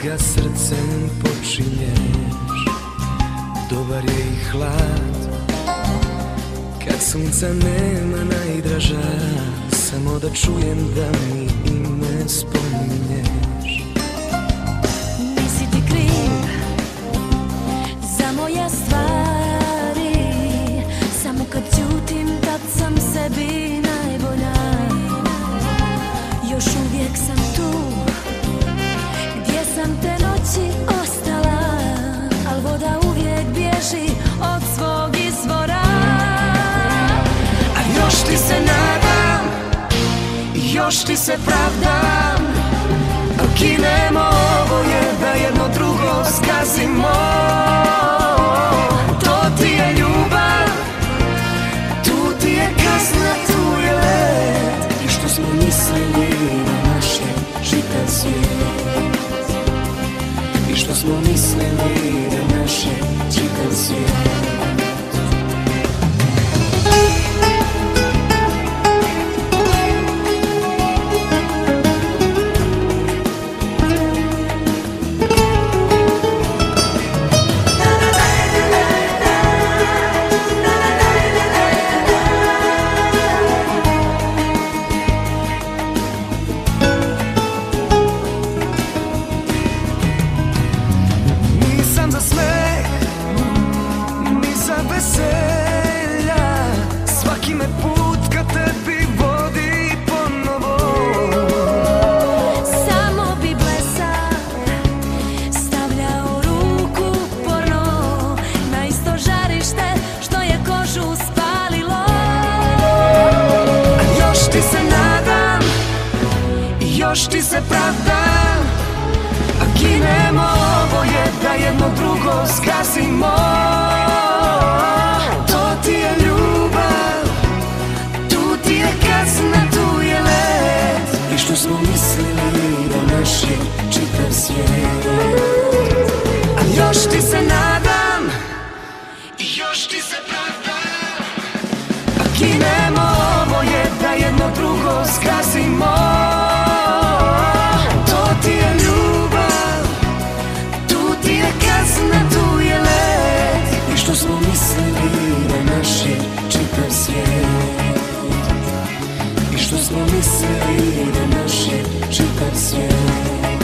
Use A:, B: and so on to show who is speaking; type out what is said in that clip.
A: ga srcem počinješ. Dobar je i hlad, kad sunca nema najdraža, samo da čujem da mi ime spominješ.
B: Nisi ti kriv za moje stvari, samo kad ćutim tad sam sebi najbolja. Još uvijek sam tu gdje sam te noći ostala, al voda uvijek bježi od svog izvora.
A: A još ti se nadam, još ti se pravdam, al kinemo oboje da jedno drugo zgazimo. To ti je ljubav, tu ti je kazna, tu je led. I što smo mislili da naš je čitav svijet, i što smo mislili da naš je čitav svijet. Svaki me put ka tebi vodi ponovo.
B: Samo bi blesak stavljao ruku porno na isto žarište što je kožu spalilo.
A: A još ti se nadam, još ti se pravdam, a ginemo oboje da jedno drugo zgazimo. Što smo mislili da naš je čitav svijet. A još ti se nadam, još ti se pravdam, a ginemo oboje da jedno drugo zgazimo. To ti je ljubav, tu ti je kazna, tu je led. I što smo mislili da naš je čitav svijet, što smo mislili da naš je čitav svijet.